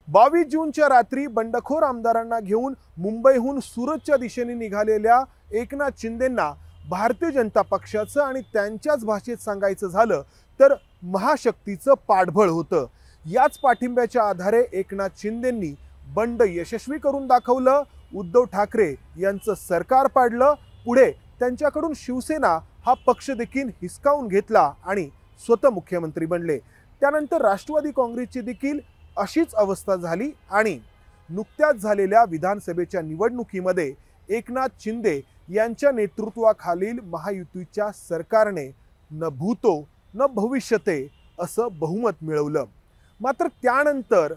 22 जूनच्या रात्री बंडखोर आमदारांना घेऊन मुंबईहून सुरतच्या दिशेने निघालेल्या एकनाथ शिंदेंना भारतीय जनता पक्षाचं आणि त्यांच्याच भाषेत सांगायचं झालं तर महाशक्तीचं पाठबळ होतं। याच पाठिंब्याच्या आधारे एकनाथ शिंदेंनी बंड यशस्वी करून दाखवलं, उद्धव ठाकरे यांचं सरकार पाडलं, पुढे त्यांच्याकडून शिवसेना हा पक्ष देखील हिसकावून घेतला आणि स्वतः मुख्यमंत्री बनले। त्यानंतर राष्ट्रवादी काँग्रेसची देखील अशीच अवस्था झाली आणि नुकत्याच झालेल्या विधानसभेच्या निवडणुकीमध्ये एकनाथ शिंदे यांच्या नेतृत्वाखालील महायुतीच्या सरकारने न भूतो न भविष्यते असं बहुमत मिळवलं। मात्र त्यानंतर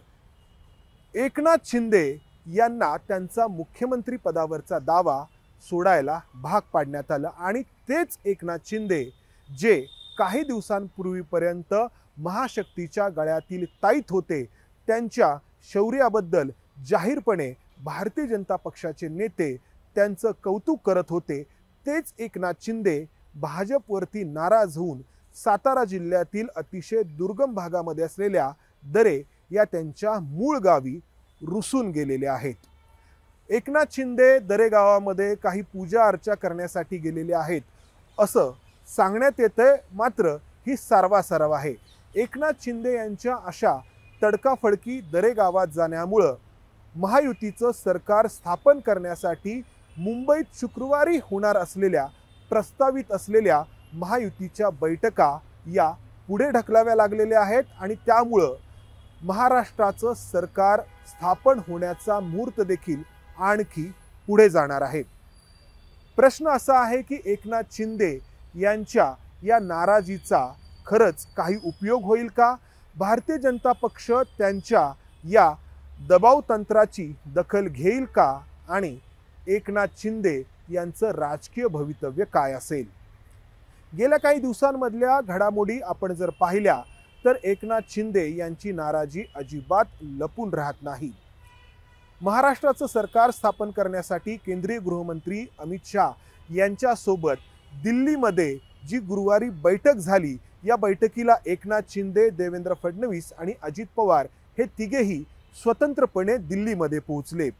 एकनाथ शिंदे यांना त्यांचा मुख्यमंत्री पदावरचा दावा सोडायला भाग पाडण्यात आलं आणि तेच एकनाथ शिंदे जे काही दिवसांपूर्वीपर्यंत महाशक्तीच्या गळ्यातील ताईत होते, त्यांच्या शौर्याबद्दल जाहीरपणे भारतीय जनता पक्षाचे नेते त्यांचं कौतुक करत होते, तेच एकनाथ शिंदे भाजपवरती नाराज होऊन सातारा जिल्ह्यातील अतिशय दुर्गम भागामध्ये असलेल्या दरे या त्यांच्या मूळ गावी रुसून गेलेले आहेत। एकनाथ शिंदे दरे गावामध्ये काही पूजा अर्चा करण्यासाठी गेलेले आहेत असं सांगण्यात येतंय, मात्र ही सारवासारव आहे। एकनाथ शिंदे यांच्या अशा तडकाफडकी दरे गावात जाण्यामुळं महायुतीचं सरकार स्थापन करण्यासाठी मुंबईत शुक्रवारी होणार असलेल्या प्रस्तावित असलेल्या महायुतीच्या बैठका या पुढे ढकलाव्या लागलेल्या आहेत आणि त्यामुळं महाराष्ट्राचं सरकार स्थापन होण्याचा मुहूर्त देखील आणखी पुढे जाणार आहे। प्रश्न असा आहे की एकनाथ शिंदे यांच्या या नाराजीचा खरंच काही उपयोग होईल का? भारतीय जनता पक्ष त्यांच्या या दबाव तंत्राची दखल घेईल का? आणि एकनाथ शिंदे यांचं राजकीय भवितव्य काय असेल? गेल्या काही दिवसांमधल्या घडामोडी आपण जर पाहिल्या तर एकनाथ शिंदे यांची नाराजी अजिबात लपून राहत नाही। महाराष्ट्राचं सरकार स्थापन करण्यासाठी केंद्रीय गृहमंत्री अमित शाह यांच्यासोबत दिल्लीमध्ये जी गुरुवारी बैठक झाली, या बैठकीला एकनाथ शिंदे, देवेंद्र फडणवीस आणि अजित पवार हे तिघेही स्वतंत्रपणे दिल्लीमध्ये पोहोचले।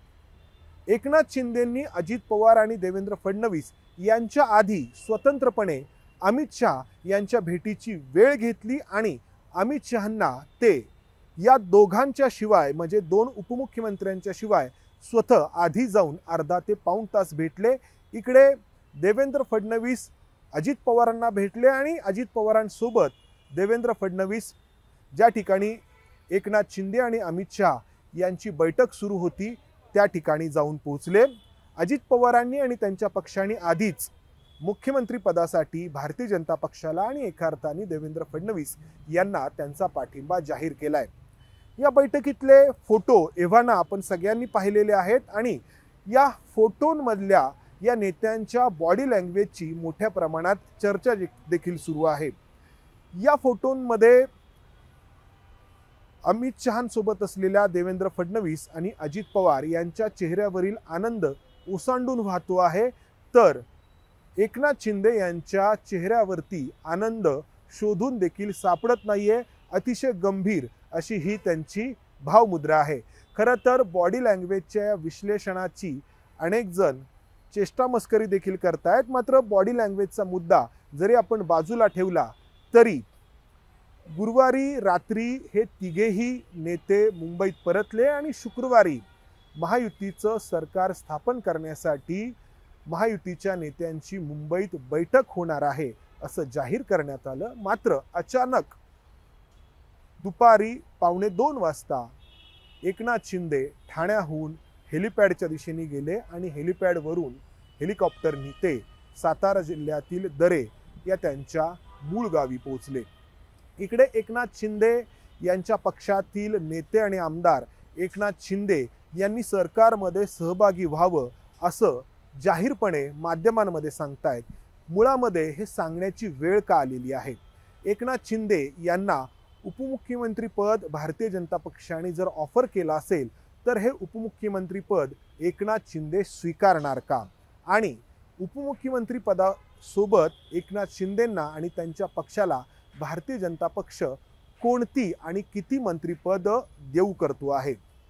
एकनाथ शिंदेंनी अजित पवार आणि देवेंद्र फडणवीस यांच्या आधी स्वतंत्रपणे अमित शाह यांच्या भेटीची वेळ घेतली आणि अमित शहांना ते या दोघांच्या शिवाय म्हणजे दोन उपमुख्यमंत्र्यांच्या शिवाय स्वतः आधी जाऊन अर्धा ते पाऊण तास भेटले। इकडे देवेंद्र फडणवीस अजित पवारांना भेटले आणि अजित पवारांसोबत देवेंद्र फडणवीस ज्या ठिकाणी एकनाथ शिंदे आणि अमित शाह यांची बैठक सुरू होती त्या ठिकाणी जाऊन पोहोचले। अजित पवारांनी आणि त्यांच्या पक्षाने आधीच मुख्यमंत्री पदासाठी भारतीय जनता पक्षाला आणि एका अर्थाने देवेंद्र फडणवीस यांना त्यांचा पाठिंबा जाहीर केलाय। या बैठकीतले फोटो एव्हाना आपण सगळ्यांनी पाहिलेले आहेत आणि या फोटोंमधल्या या नेत्यांच्या बॉडी लँग्वेजची मोठ्या प्रमाणात चर्चा देखील सुरू आहे। या फोटोंमध्ये अमित शहांसोबत असलेल्या देवेंद्र फडणवीस आणि अजित पवार यांच्या चेहऱ्यावरील आनंद ओसांडून वाहतो आहे, तर एकनाथ शिंदे यांच्या चेहऱ्यावरती आनंद शोधून देखील सापडत नाहीये। अतिशय गंभीर अशी ही त्यांची भावमुद्रा आहे। खरं तर बॉडी लँग्वेजच्या विश्लेषणाची अनेक जण चेष्टा मस्करी देखील करतायत, मात्र बॉडी लँग्वेजचा मुद्दा जरी आपण बाजूला ठेवला तरी गुरुवारी रात्री हे तिघेही नेते मुंबईत परतले आणि शुक्रवारी महायुतीचं सरकार स्थापन करण्यासाठी महायुतीच्या नेत्यांची मुंबईत बैठक होणार आहे असं जाहीर करण्यात आलं। मात्र अचानक दुपारी 1:15 वाजता एकनाथ शिंदे ठाण्याहून हेलिपॅडच्या दिशेने गेले आणि हेलिपॅडवरून हेलिकॉप्टरनी ते सातारा जिल्ह्यातील दरे या त्यांच्या मूळ गावी पोहोचले। इकडे एकनाथ शिंदे यांच्या पक्षातील नेते आणि आमदार एकनाथ शिंदे यांनी सरकारमध्ये सहभागी व्हावं असं जाहीरपणे माध्यमांमध्ये सांगतायत। मुळामध्ये हे सांगण्याची वेळ का आलेली आहे? एकनाथ शिंदे यांना उपमुख्यमंत्री पद भारतीय जनता पक्षाने जर ऑफर केला असेल तर हे उपमुख्यमंत्री पद एकनाथ शिंदे स्वीकारणार का? आणि उपमुख्यमंत्री पदासोबत एकनाथ शिंदेंना आणि त्यांच्या पक्षाला भारतीय जनता पक्ष कोणती आणि किती मंत्रिपद देऊ करतो आहे?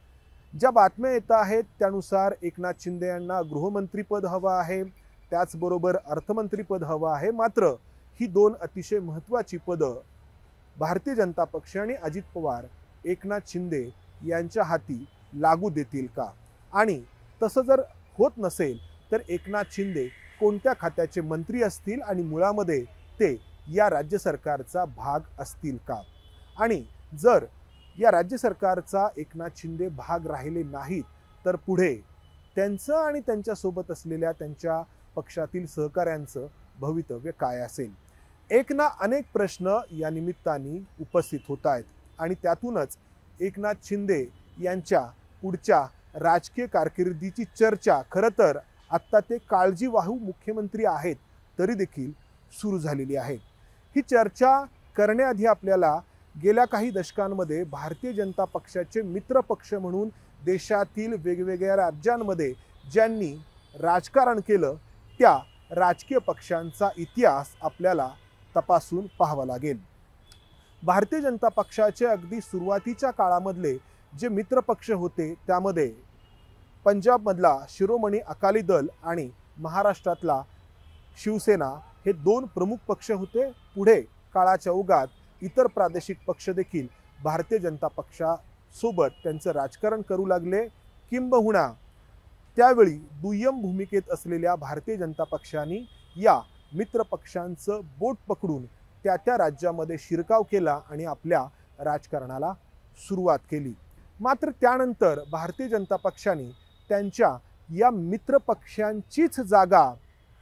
ज्या बातम्या येत आहेत त्यानुसार एकनाथ शिंदे यांना गृहमंत्रीपद हवं आहे, त्याचबरोबर अर्थमंत्रीपद हवं आहे. मात्र ही दोन अतिशय महत्त्वाची पदं भारतीय जनता पक्ष आणि अजित पवार एकनाथ शिंदे यांच्या हाती लागू देतील का? आणि तसं जर होत नसेल तर एकनाथ शिंदे कोणत्या खात्याचे मंत्री असतील आणि मुळामध्ये ते या राज्य सरकारचा भाग असतील का? आणि जर या राज्य सरकारचा एकनाथ शिंदे भाग राहिले नाहीत तर पुढे त्यांचं आणि त्यांच्यासोबत असलेल्या त्यांच्या पक्षातील सहकाऱ्यांचं भवितव्य काय असेल? एक ना अनेक प्रश्न या निमित्ताने उपस्थित होत आहेत आणि त्यातूनच एकनाथ शिंदे यांच्या पुढच्या राजकीय कारकिर्दीची चर्चा खरं तर आत्ता ते काळजीवाहू मुख्यमंत्री आहेत तरी देखील सुरू झालेली आहे. ही चर्चा करण्याआधी आपल्याला गेल्या काही दशकांमध्ये भारतीय जनता पक्षाचे मित्र पक्ष म्हणून देशातील वेगवेगळ्या राज्यांमध्ये ज्यांनी राजकारण केलं त्या राजकीय पक्षांचा इतिहास आपल्याला तपासून पाहावा लागेल. भारतीय जनता पक्षाचे अगदी सुरुवातीच्या काळामधले जे मित्र पक्ष होते त्यामध्ये पंजाबमधला शिरोमणी अकाली दल आणि महाराष्ट्रातला शिवसेना हे दोन प्रमुख पक्ष होते. पुढे काळाच्या ओघात इतर प्रादेशिक पक्ष देखील भारतीय जनता पक्षासोबत त्यांचं राजकारण करू लागले. किंबहुना त्यावेळी दुय्यम भूमिकेत असलेल्या भारतीय जनता पक्षाने या मित्र पक्षांचं बोट पकडून त्या त्या राज्यामध्ये शिरकाव केला आणि आपल्या राजकारणाला सुरुवात केली. मात्र त्यानंतर भारतीय जनता पक्षाने त्यांच्या या मित्र पक्षांचीच जागा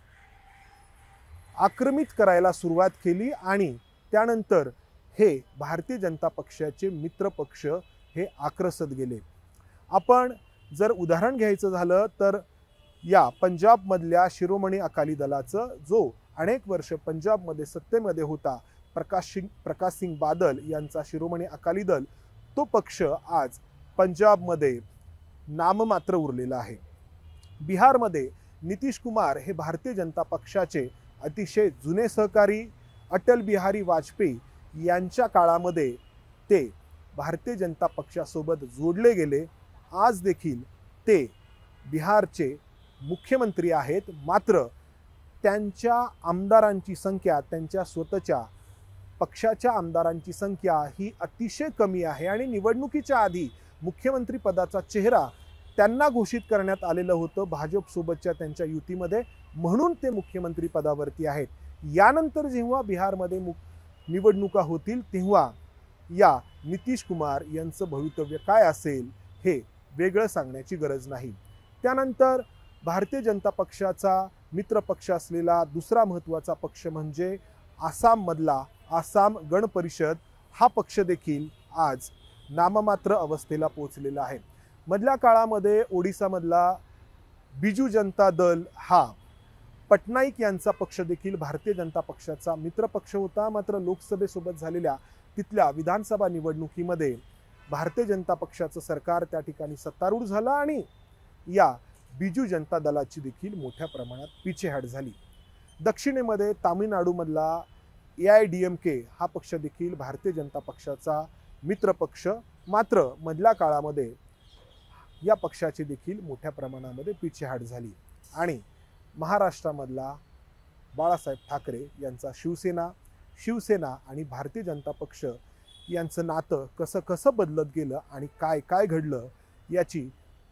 आक्रमित करायला सुरुवात केली आणि त्यानंतर हे भारतीय जनता पक्षाचे मित्र पक्ष हे आक्रसत गेले. आपण जर उदाहरण घ्यायचं झालं तर या पंजाबमधल्या शिरोमणी अकाली दलाचं जो अनेक वर्ष पंजाबमध्ये सत्तेमध्ये होता प्रकाश सिंग बादल यांचा शिरोमणी अकाली दल तो पक्ष आज पंजाबमध्ये नाममात्र उरलेला आहे. बिहारमध्ये नितीश कुमार हे भारतीय जनता पक्षाचे अतिशय जुने सहकारी अटल बिहारी वाजपेयी यांच्या काळामध्ये ते भारतीय जनता पक्षासोबत जोडले गेले. आज देखील ते बिहारचे मुख्यमंत्री आहेत. मात्र त्यांच्या आमदारांची संख्या त्यांच्या स्वतःच्या पक्षाच्या आमदारांची संख्या ही अतिशय कमी आहे आणि निवडणुकीच्या आधी मुख्यमंत्री पदाचा चेहरा त्यांना घोषित करण्यात आलेलं होतं भाजपसोबतच्या त्यांच्या युतीमध्ये, म्हणून ते मुख्यमंत्री पदावरती आहेत. यानंतर जेव्हा बिहारमध्ये निवडणुका होतील तेव्हा या नितीश कुमार यांचं भवितव्य काय असेल हे वेगळं सांगण्याची गरज नाही. त्यानंतर भारतीय जनता पक्षाचा मित्र पक्ष असलेला दुसरा महत्त्वाचा पक्ष म्हणजे आसाममधला आसाम गण परिषद हा पक्ष देखील आज नाममात्र अवस्थेला पोहोचलेला आहे. मधल्या काळामध्ये ओडिसामधला बिजू जनता दल हा पटनाईक यांचा पक्ष देखील भारतीय जनता पक्षाचा मित्र पक्ष होता. मात्र लोकसभेसोबत झालेल्या तिथल्या विधानसभा निवडणुकीमध्ये भारतीय जनता पक्षाचं सरकार त्या ठिकाणी सत्तारूढ झालं आणि या बिजू जनता दलाची देखील मोठ्या प्रमाणात पिछेहाट झाली. दक्षिणेमध्ये तामिळनाडूमधला AIADMK हा पक्ष देखील भारतीय जनता पक्षाचा मित्र पक्ष. मात्र मधल्या काळामध्ये या पक्षाची देखील मोठ्या प्रमाणामध्ये पिछेहाट झाली आणि महाराष्ट्रामधला बाळासाहेब ठाकरे यांचा शिवसेना आणि भारतीय जनता पक्ष यांचं नातं कसं कसं बदलत गेलं आणि काय काय घडलं याची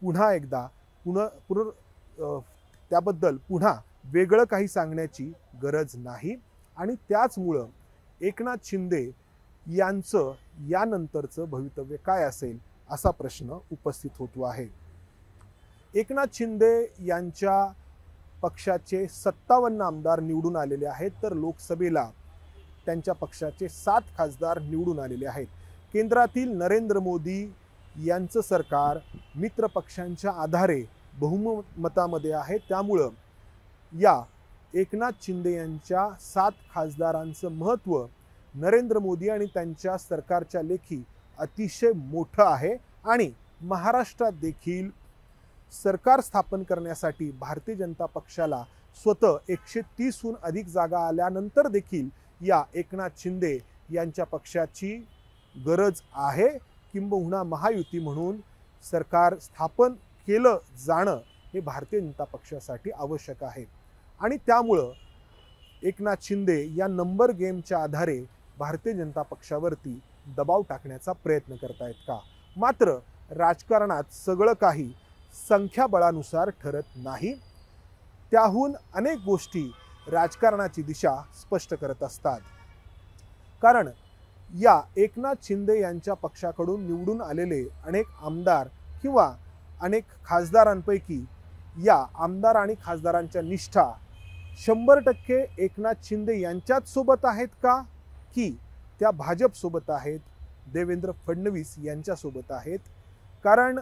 त्याबद्दल पुन्हा वेगळं काही सांगण्याची गरज नाही. आणि त्याचमुळं एकनाथ शिंदे यांचं यानंतरचं भवितव्य काय असेल असा प्रश्न उपस्थित होतो आहे. एकनाथ शिंदे यांच्या पक्षाचे 57 आमदार निवडून आलेले आहेत तर लोकसभेला त्यांच्या पक्षाचे 7 खासदार निवडून आलेले आहेत. केंद्रातील नरेंद्र मोदी यांचं सरकार मित्र पक्षांच्या आधारे बहुमतामध्ये आहे. त्यामुळं या एकनाथ शिंदे यांच्या 7 खासदारांचं महत्त्व नरेंद्र मोदी आणि त्यांच्या सरकारच्या लेखी अतिशय मोठं आहे. आणि महाराष्ट्रात देखील सरकार स्थापन करण्यासाठी भारतीय जनता पक्षाला स्वतः 130हून अधिक जागा आल्यानंतर देखील या एकनाथ शिंदे यांच्या पक्षाची गरज आहे. किंबहुना महायुती म्हणून सरकार स्थापन केलं जाणं हे भारतीय जनता पक्षासाठी आवश्यक आहे। आणि त्यामुळं एकनाथ शिंदे या नंबर गेमच्या आधारे भारतीय जनता पक्षावरती दबाव टाकण्याचा प्रयत्न करतायत का? मात्र राजकारणात सगळं काही संख्याबळानुसार ठरत नाही। त्याहून अनेक गोष्टी राजकारणाची दिशा स्पष्ट करत असतात। कारण या एकनाथ शिंदे यांच्या पक्षाकडून निवडून आलेले अनेक आमदार किंवा अनेक खासदारांपैकी या आमदार आणि खासदारांच्या निष्ठा 100% एकनाथ शिंदे यांच्याच सोबत आहेत का, की त्या भाजप सोबत आहेत, देवेंद्र फडणवीस यांच्या सोबत आहेत? कारण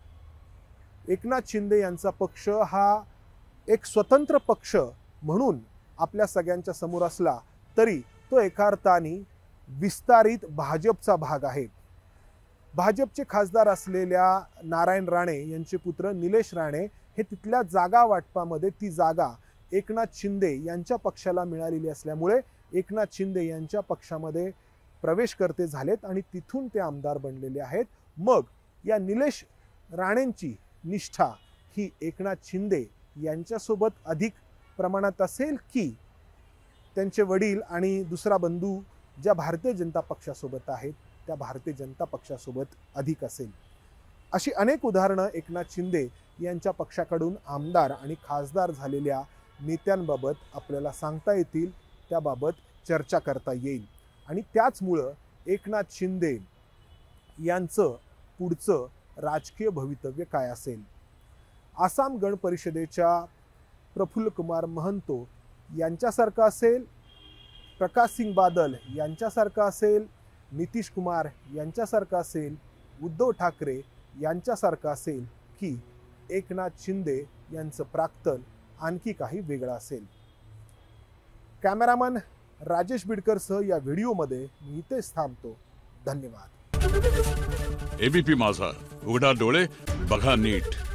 एकनाथ शिंदे यांचा पक्ष हा एक स्वतंत्र पक्ष म्हणून आपल्या सगळ्यांच्या समोर असला तरी तो एका अर्थाने विस्तारित भाजपचा भाग आहे। भाजपचे खासदार असलेल्या नारायण राणे यांचे पुत्र निलेश राणे हे तिथल्या जागा वाटपामध्ये ती जागा एकनाथ शिंदे यांच्या पक्षाला मिळालेली असल्यामुळे एकनाथ शिंदे यांच्या पक्षामध्ये प्रवेश करते झालेत आणि तिथून ते आमदार बनलेले आहेत। मग या निलेश राणेंची निष्ठा ही एकनाथ शिंदे यांच्यासोबत अधिक प्रमाणात असेल की त्यांचे वडील आणि दुसरा बंधू ज्या भारतीय जनता पक्षासोबत आहेत त्या भारतीय जनता पक्षासोबत अधिक असेल? अशी अनेक उदाहरणं एकनाथ शिंदे यांच्या पक्षाकडून आमदार आणि खासदार झालेल्या नेत्यांबाबत आपल्याला सांगता येतील, त्याबाबत चर्चा करता येईल। आणि त्याचमुळं एकनाथ शिंदे यांचं पुढचं राजकीय भवितव्य काय असेल? आसाम गण परिषदेच्या प्रफुल्ल कुमार महंतो यांच्यासारखं असेल, प्रकाश सिंग बादल यांच्यासारखं असेल, नितीश कुमार यांच्यासारखं असेल, उद्धव ठाकरे यांच्यासारखं असेल, की एकनाथ शिंदे यांचं प्राक्तन आणखी काही वेगळं असेल? कॅमेरामन राजेश बिडकरसह या व्हिडिओमध्ये मी इथेच थांबतो। धन्यवाद। एबीपी माझा, उघडा डोळे बघा नीट।